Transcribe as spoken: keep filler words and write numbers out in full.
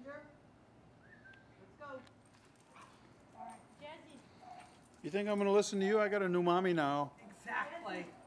Ginger, let's go. All right, Jesse. You think I'm going to listen to you? I got a new mommy now. Exactly.